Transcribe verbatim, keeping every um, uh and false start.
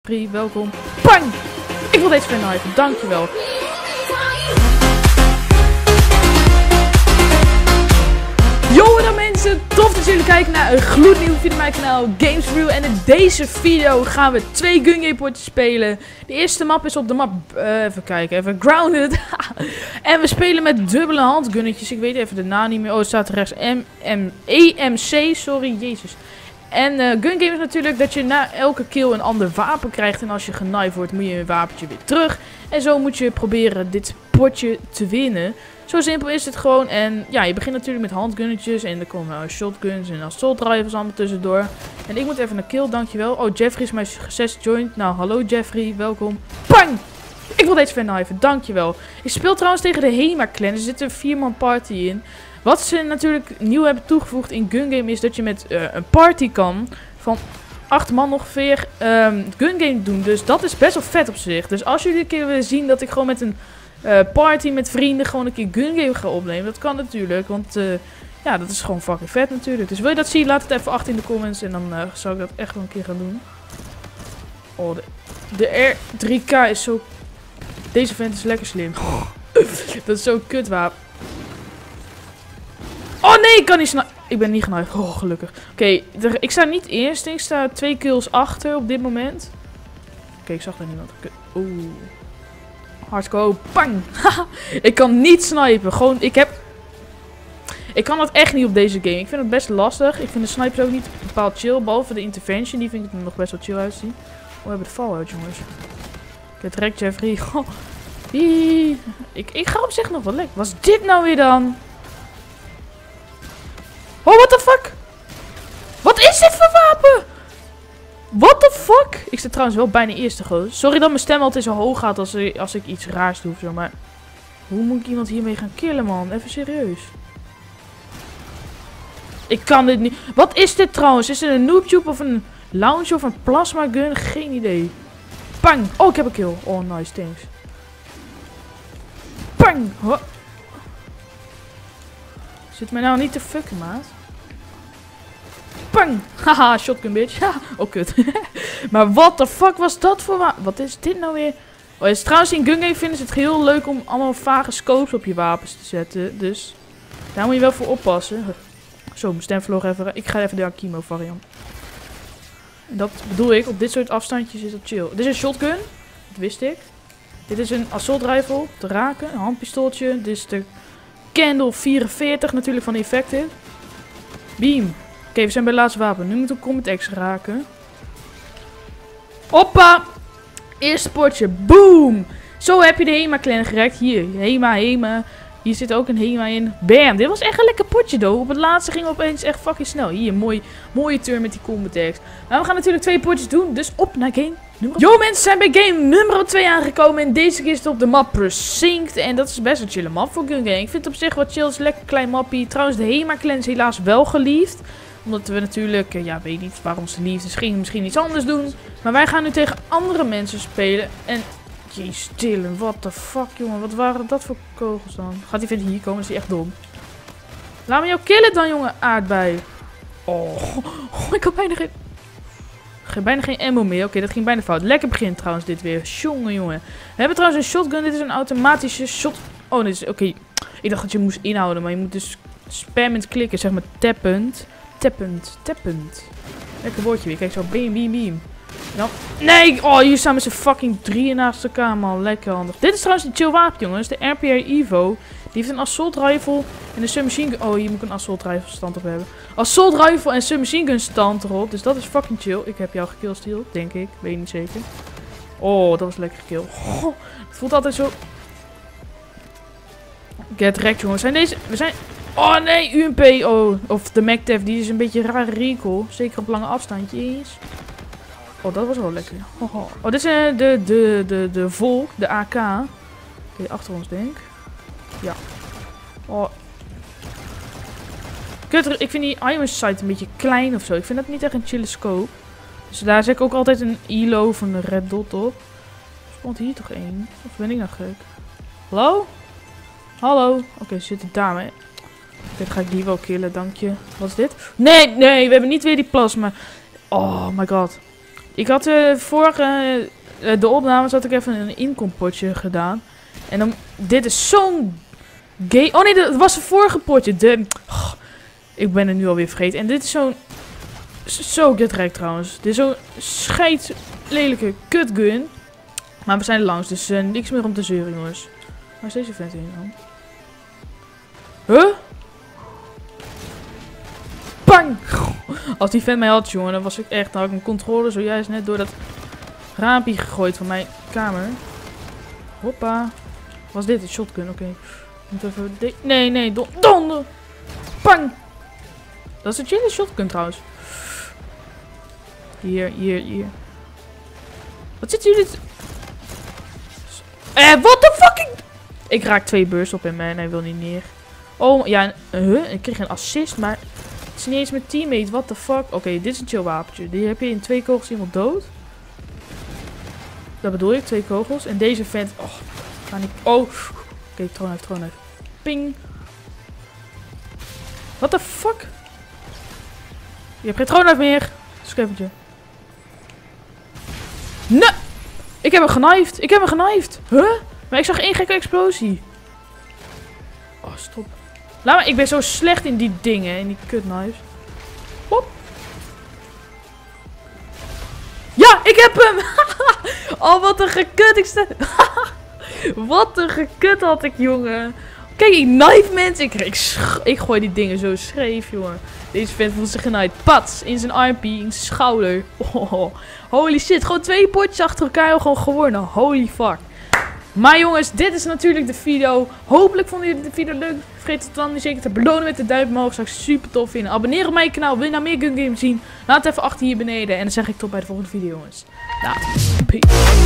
Jeffrey, welkom. Bang! Ik wil deze fan knifen, dankjewel. Yo dan mensen, tof dat jullie kijken naar een gloednieuwe video op mijn kanaal Games for You. En in deze video gaan we twee gun game potjes spelen. De eerste map is op de map, uh, even kijken, even Grounded. En we spelen met dubbele handgunnetjes, ik weet even de naam niet meer. Oh, het staat rechts, M M E M C, sorry, jezus. En uh, gun game is natuurlijk dat je na elke kill een ander wapen krijgt. En als je genaaid wordt, moet je een wapentje weer terug. En zo moet je proberen dit potje te winnen. Zo simpel is het gewoon. En ja, je begint natuurlijk met handgunnetjes. En er komen uh, shotguns en assault rifles allemaal tussendoor. En ik moet even een kill, dankjewel. Oh, Jeffrey is mijn succes joint. Nou, hallo Jeffrey, welkom. Bang! Ik wil deze fan knifen, dankjewel. Ik speel trouwens tegen de Hema clan. Er zit een vier man party in. Wat ze natuurlijk nieuw hebben toegevoegd in gun game is dat je met uh, een party kan van acht man ongeveer um, gun game doen. Dus dat is best wel vet op zich. Dus als jullie een keer willen zien dat ik gewoon met een uh, party met vrienden gewoon een keer gun game ga opnemen. Dat kan natuurlijk, want uh, ja, dat is gewoon fucking vet natuurlijk. Dus wil je dat zien, laat het even achter in de comments en dan uh, zou ik dat echt wel een keer gaan doen. Oh, de, de R drie K is zo... Deze vent is lekker slim. Dat is zo'n kutwapen. Oh nee, ik kan niet snel. Ik ben niet genaaid. Oh, gelukkig. Oké, okay, ik sta niet eerst. Ik sta twee kills achter op dit moment. Oké, okay, ik zag er niemand. Oeh. Hardcore. Bang. Ik kan niet snipen. Gewoon, ik heb... Ik kan dat echt niet op deze game. Ik vind het best lastig. Ik vind de snipers ook niet bepaald chill. Behalve de intervention. Die vind ik er nog best wel chill uitzien. Oh, we hebben de Fallout, jongens. Ik heb direct Jeffrey. Oh. Ik, ik ga op zich nog wel lekker. Wat is dit nou weer dan? Oh, what the fuck? Wat is dit voor wapen? What the fuck? Ik sta trouwens wel bijna eerste, goos. Sorry dat mijn stem altijd zo hoog gaat als, als ik iets raars doe of zo, maar... Hoe moet ik iemand hiermee gaan killen, man? Even serieus. Ik kan dit niet... Wat is dit trouwens? Is het een noobtube of een launcher of een plasma gun? Geen idee. Bang! Oh, ik heb een kill. Oh, nice, thanks. Bang! Ho. Zit mij nou niet te fucken, maat? Bang! Haha, shotgun bitch. Oh, kut. Maar what the fuck was dat voor wapen? Wat is dit nou weer? Oh, is trouwens in gun game vinden ze het heel leuk om allemaal vage scopes op je wapens te zetten. Dus daar moet je wel voor oppassen. Zo, mijn stem vloog even. Ik ga even de Akimo variant. En dat bedoel ik, op dit soort afstandjes is dat chill. Dit is een shotgun. Dat wist ik. Dit is een assault rifle. Te raken. Een handpistooltje. Dit is de... Candle vierenveertig natuurlijk van Effective. Beam. Oké, okay, we zijn bij het laatste wapen. Nu moeten we Combat X raken. Hoppa! Eerste potje. Boom! Zo heb je de Hema clan gerekt. Hier, Hema, Hema. Hier zit ook een Hema in. Bam! Dit was echt een lekker potje, though. Op het laatste ging het opeens echt fucking snel. Hier, mooi, mooie turn met die Combat X. Maar we gaan natuurlijk twee potjes doen. Dus op naar game nummer... Yo mensen, zijn bij game nummer twee aangekomen. En deze keer is het op de map Precinct. En dat is best een chille map voor gun game. Ik vind het op zich wat chill. Het is een lekker klein mappie. Trouwens, de Hema clan is helaas wel geliefd. Omdat we natuurlijk, ja, weet niet waarom ze liefd is. Gingen misschien iets anders doen. Maar wij gaan nu tegen andere mensen spelen. En... Jezus, Dylan, what the fuck, jongen. Wat waren dat voor kogels dan? Gaat die vent hier komen? Dat is hij echt dom. Laat me jou killen dan, jongen, aardbei. Oh, oh ik had bijna geen... Ik heb bijna geen ammo meer. Oké, okay, dat ging bijna fout. Lekker begin trouwens dit weer. Jongen, jongen. We hebben trouwens een shotgun. Dit is een automatische shot... Oh, dit is... Oké. Okay. Ik dacht dat je moest inhouden, maar je moet dus spammend klikken, zeg maar tappend. Tappend, tappend. Lekker woordje weer. Kijk zo, beam, beam, beam. Nou, nee! Oh, hier staan met z'n fucking drieën naast elkaar, man. Lekker handig. Dit is trouwens een chill wapen, jongens. De R P R Evo. Die heeft een assault rifle en een submachine gun. Oh, hier moet ik een assault rifle stand op hebben. Assault rifle en submachine gun stand erop. Dus dat is fucking chill. Ik heb jou gekillsteeld, denk ik. Weet je niet zeker. Oh, dat was lekker gekill. Oh, het voelt altijd zo... Get wrecked, jongens. Zijn deze... We zijn... Oh, nee! U M P. Oh, of de MacTef. Die is een beetje een rare recoil. Zeker op lange afstandjes. Oh, dat was wel lekker. Oh, oh. oh dit is uh, de, de, de, de Volk, de A K. Oké, okay, achter ons denk ik. Ja. Oh. Kut, ik vind die Iron Sight een beetje klein of zo. Ik vind dat niet echt een chille scope. Dus daar zet ik ook altijd een E L O van de Red Dot op. Er spant hier toch één? Of ben ik nou gek? Hallo? Hallo? Oké, okay, ze zitten daar mee. Dit ga ik die wel killen, dank je. Wat is dit? Nee, nee, we hebben niet weer die plasma. Oh my god. Ik had uh, vorige, uh, de opnames had ik even een inkompotje gedaan. En dan, dit is zo'n gay... Oh nee, dat was het vorige potje. De, oh, ik ben het nu alweer vergeten. En dit is zo'n... Zo getrek trouwens. Dit is zo'n scheids lelijke kutgun. Maar we zijn er langs, dus uh, niks meer om te zeuren, jongens. Waar is deze vent heen dan? Huh? Bang! Als die vent mij had, jongen, dan was ik echt... Dan had ik mijn controle zojuist net door dat raampje gegooid van mijn kamer. Hoppa. Was dit een shotgun? Oké. Okay. Moet even... Nee, nee, don donder! Bang! Dat is een chille shotgun trouwens. Hier, hier, hier. Wat zitten jullie... Eh, what the fucking... Ik raak twee bursts op hem en hij wil niet neer. Oh, ja, huh? Ik kreeg een assist, maar... Het is niet eens mijn teammate, what the fuck. Oké, okay, dit is een chill wapentje. Die heb je in twee kogels iemand dood. Dat bedoel ik, twee kogels. En deze vent... Oh, ga niet... Oh. Oké, okay, troon even, troon even. Ping. What the fuck? Je hebt geen troon even meer. Skeppertje. Nee! Ik heb hem genaaid. Ik heb hem genaaid. Huh? Maar ik zag één gekke explosie. Oh, stop. Laat maar, ik ben zo slecht in die dingen. In die kutknives. Hop. Ja, ik heb hem. Oh, wat een gekut. Ik sta... Wat een gekut had ik, jongen. Kijk, ik knife mensen. Ik, ik, ik gooi die dingen zo scheef, jongen. Deze vent voelt zich genaaid. Pats. In zijn armpje. In zijn schouder. Oh, holy shit. Gewoon twee potjes achter elkaar. Gewoon gewonnen. Holy fuck. Maar jongens, dit is natuurlijk de video. Hopelijk vonden jullie de video leuk. Vergeet het dan niet zeker te belonen met de duimpje omhoog. Zou ik super tof vinden. Abonneer op mijn kanaal. Wil je nou meer gun games zien? Laat het even achter hier beneden. En dan zeg ik tot bij de volgende video, jongens. Nou, peace.